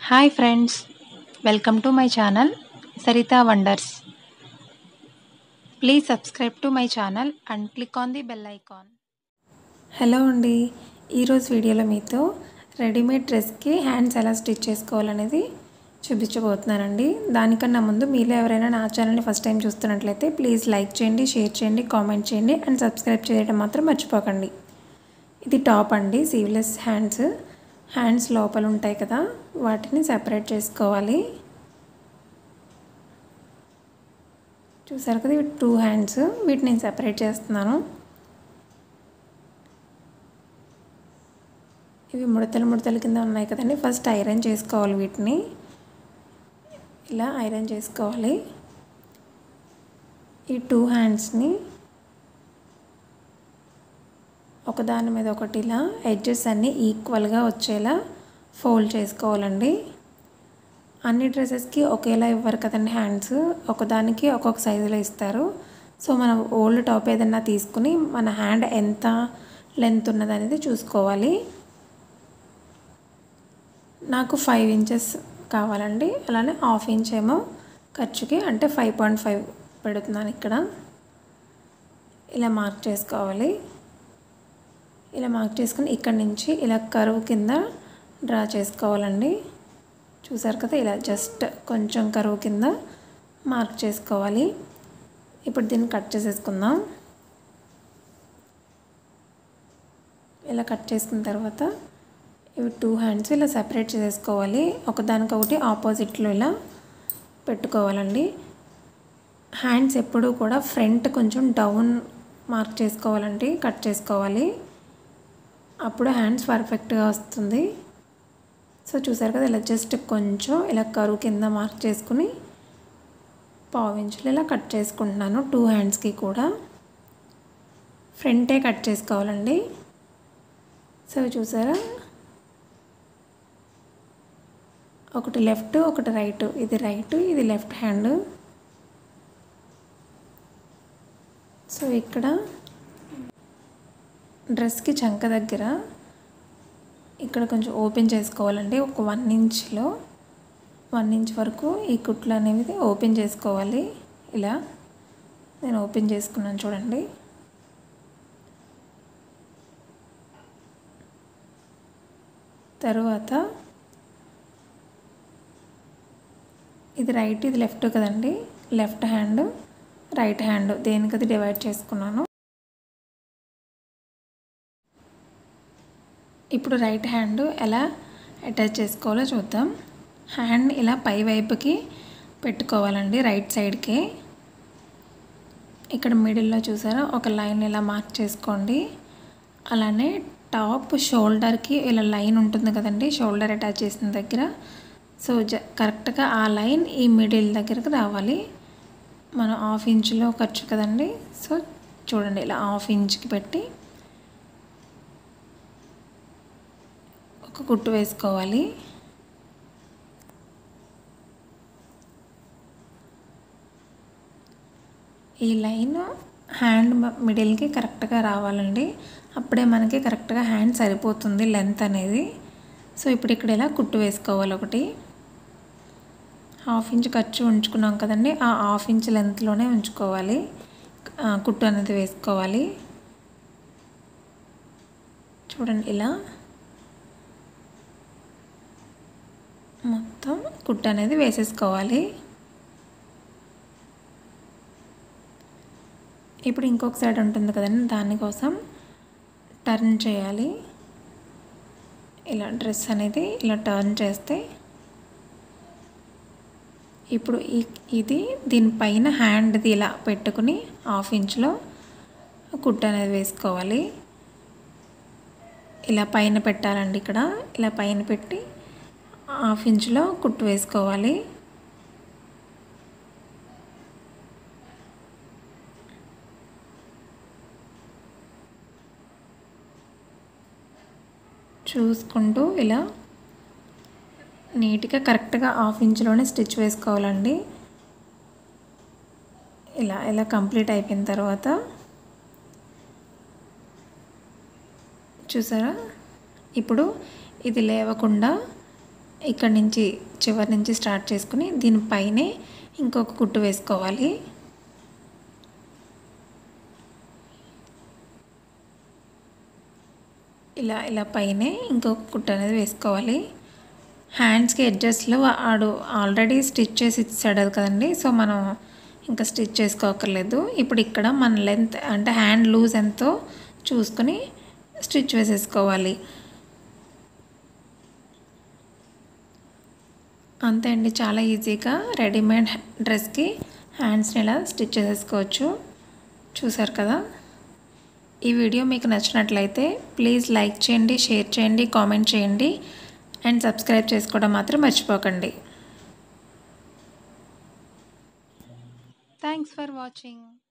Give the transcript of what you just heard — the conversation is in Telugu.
Hi friends, welcome to my channel Sarita wonders. Please subscribe to my channel and click on the bell icon. Hello అండి, ఈరోజు వీడియోలో మీతో రెడీమేడ్ డ్రెస్కి హ్యాండ్స్ ఎలా స్టిచ్ చేసుకోవాలనేది చూపించబోతున్నానండి. దానికన్నా ముందు మీలో ఎవరైనా నా ఛానల్ని ఫస్ట్ టైం చూస్తున్నట్లయితే ప్లీజ్ లైక్ చేయండి, షేర్ చేయండి, కామెంట్ చేయండి అండ్ సబ్స్క్రైబ్ చేయడం మాత్రం మర్చిపోకండి. ఇది టాప్ అండి, సీవ్లెస్ హ్యాండ్స్ లోపల ఉంటాయి కదా, వాటిని సెపరేట్ చేసుకోవాలి. చూసారు కదా, ఇవి 2 హ్యాండ్స్, వీటిని నేను సెపరేట్ చేస్తున్నాను. ఇవి ముడతలు కింద ఉన్నాయి కదండి, ఫస్ట్ ఐరన్ చేసుకోవాలి. వీటిని ఇలా ఐరన్ చేసుకోవాలి. ఈ 2 హ్యాండ్స్ని ఒకదాని మీద ఒకటి ఇలా ఎడ్జెస్ అన్నీ ఈక్వల్గా వచ్చేలా ఫోల్డ్ చేసుకోవాలండి. అన్ని డ్రెస్సెస్కి ఒకేలా ఇవ్వరు కదండి హ్యాండ్స్, ఒకదానికి ఒక్కొక్క సైజులో ఇస్తారు. సో మనం ఓల్డ్ టాప్ ఏదన్నా తీసుకుని మన హ్యాండ్ ఎంత లెంత్ ఉన్నదనేది చూసుకోవాలి. నాకు 5 ఇంచెస్ కావాలండి, అలానే 1/2 ఇంచ్ ఏమో ఖర్చుకి, అంటే 5.5 పెడుతున్నాను ఇక్కడ. ఇలా మార్క్ చేసుకోవాలి. ఇలా మార్క్ చేసుకుని ఇక్కడ నుంచి ఇలా కర్వ్ కింద డ్రా చేసుకోవాలండి. చూసారు కదా, ఇలా జస్ట్ కొంచెం కర్వ్ కింద మార్క్ చేసుకోవాలి. ఇప్పుడు దీన్ని కట్ చేసేసుకుందాం. ఇలా కట్ చేసుకున్న తర్వాత ఇవి 2 హ్యాండ్స్ ఇలా సెపరేట్ చేసేసుకోవాలి. ఒకదానికొకటి ఆపోజిట్లో ఇలా పెట్టుకోవాలండి. హ్యాండ్స్ ఎప్పుడూ కూడా ఫ్రంట్ కొంచెం డౌన్ మార్క్ చేసుకోవాలండి, కట్ చేసుకోవాలి. అప్పుడు హ్యాండ్స్ పర్ఫెక్ట్గా వస్తుంది. సో చూసారు కదా, ఇలా జస్ట్ కొంచెం ఇలా కరువు కింద మార్క్ చేసుకుని 1/2 ఇంచులు ఇలా కట్ చేసుకుంటున్నాను. 2 హ్యాండ్స్కి కూడా ఫ్రంటే కట్ చేసుకోవాలండి. సో చూసారా, ఒకటి లెఫ్ట్ ఒకటి రైట్, ఇది రైట్ ఇది లెఫ్ట్ హ్యాండ్. సో ఇక్కడ డ్రెస్కి చంక దగ్గర ఇక్కడ కొంచెం ఓపెన్ చేసుకోవాలండి. ఒక 1 ఇంచ్లో 1 ఇంచ్ వరకు ఈ కుట్లు అనేవి ఓపెన్ చేసుకోవాలి. ఇలా నేను ఓపెన్ చేసుకున్నాను చూడండి. తర్వాత ఇది రైట్ ఇది లెఫ్ట్ కదండి, లెఫ్ట్ హ్యాండ్ రైట్ హ్యాండ్ దేనికది డివైడ్ చేసుకున్నాను. ఇప్పుడు రైట్ హ్యాండ్ ఎలా అటాచ్ చేసుకోవాలో చూద్దాం. హ్యాండ్ ఇలా పై వైపుకి పెట్టుకోవాలండి, రైట్ సైడ్కి. ఇక్కడ మిడిల్లో చూసారా ఒక లైన్ ఇలా మార్క్ చేసుకోండి. అలానే టాప్ షోల్డర్కి ఇలా లైన్ ఉంటుంది కదండి, షోల్డర్ అటాచ్ చేసిన దగ్గర. సో కరెక్ట్గా ఆ లైన్ ఈ మిడిల్ దగ్గరకు రావాలి. మనం 1/2 ఇంచులో ఖర్చు కదండి. సో చూడండి, ఇలా 1/2 ఇంచ్కి పెట్టి ఒక కుట్టు వేసుకోవాలి. ఈ లైన్ హ్యాండ్ మిడిల్కి కరెక్ట్గా రావాలండి, అప్పుడే మనకి కరెక్ట్గా హ్యాండ్ సరిపోతుంది లెంత్ అనేది. సో ఇప్పుడు ఇక్కడ ఇలా కుట్టు వేసుకోవాలి. ఒకటి 1/2 ఇంచ్ ఖర్చు ఉంచుకున్నాం కదండి, ఆ 1/2 ఇంచ్ లెంత్లోనే ఉంచుకోవాలి, కుట్టు అనేది వేసుకోవాలి. చూడండి, ఇలా మొత్తం కుట్టు అనేది వేసేసుకోవాలి. ఇప్పుడు ఇంకొక సైడ్ ఉంటుంది కదండి, దానికోసం టర్న్ చేయాలి. ఇలా డ్రెస్ అనేది ఇలా టర్న్ చేస్తే ఇప్పుడు ఇది దీనిపైన హ్యాండ్ది ఇలా పెట్టుకుని 1/2 ఇంచ్లో కుట్టు అనేది వేసుకోవాలి. ఇలా పైన పెట్టాలండి, ఇక్కడ ఇలా పైన పెట్టి 1/2 ఇంచ్లో కుట్టు వేసుకోవాలి. చూసుకుంటూ ఇలా నీట్గా కరెక్ట్గా 1/2 ఇంచ్లోనే స్టిచ్ వేసుకోవాలండి. ఇలా కంప్లీట్ అయిపోయిన తర్వాత చూసారా, ఇప్పుడు ఇది లేవకుండా ఇక్కడ నుంచి చివరి నుంచి స్టార్ట్ చేసుకుని దీనిపైనే ఇంకొక కుట్టు వేసుకోవాలి. ఇలా పైనే ఇంకొక కుట్టు అనేది వేసుకోవాలి. హ్యాండ్స్కి ఎడ్జస్ట్లో వాడు ఆల్రెడీ స్టిచ్ చేసి ఇచ్చాడు కదండి, సో మనం ఇంకా స్టిచ్ చేసుకోకర్లేదు. ఇప్పుడు ఇక్కడ మన లెంత్ అంటే హ్యాండ్ లూజ్ ఎంతో చూసుకొని స్టిచ్ వేసేసుకోవాలి. అంతే అండి, చాలా ఈజీగా రెడీమేడ్ డ్రెస్కి హ్యాండ్స్ని ఇలా స్టిచ్ చేసేసుకోవచ్చు. చూసారు కదా. ఈ వీడియో మీకు నచ్చినట్లయితే ప్లీజ్ లైక్ చేయండి, షేర్ చేయండి, కామెంట్ చేయండి అండ్ సబ్స్క్రైబ్ చేసుకోవడం మాత్రం మర్చిపోకండి. Thanks for watching.